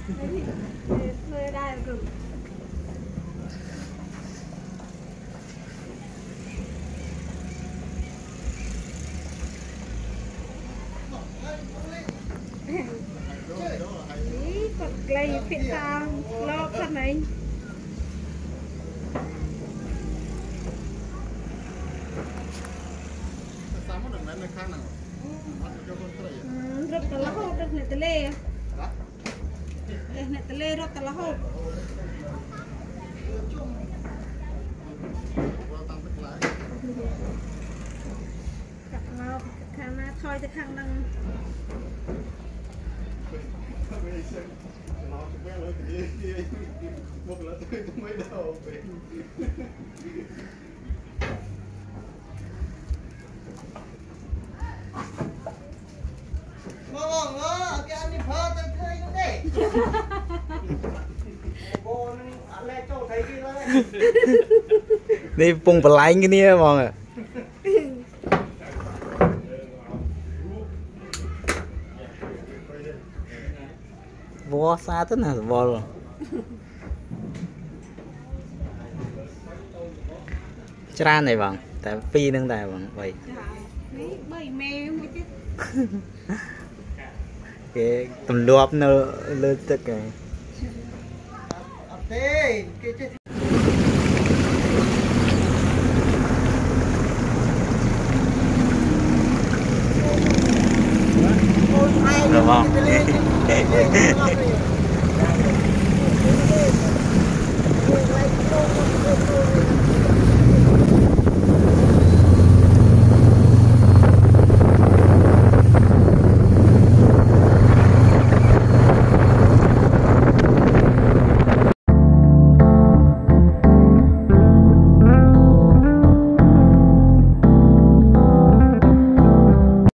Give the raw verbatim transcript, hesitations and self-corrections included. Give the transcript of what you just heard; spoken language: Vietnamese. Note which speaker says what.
Speaker 1: Nơi đây là cực. Ý, còn cây phía sau lo thật này. Rất là hốt, rất là tê Đây này tê rất là hốt. Khang na thôi thì khang năng một là tôi cũng mới đầu về ngon ngon cái anh đi phơ tôi thấy nó đấy cô anh lên châu thấy kia đấy
Speaker 2: đi bung bờ lạnh cái nia mong à vô xa thế nào vô rồi ra này bằng tại phi nâng tài bằng vậy cái tầm luộc nó lên tất cả được không?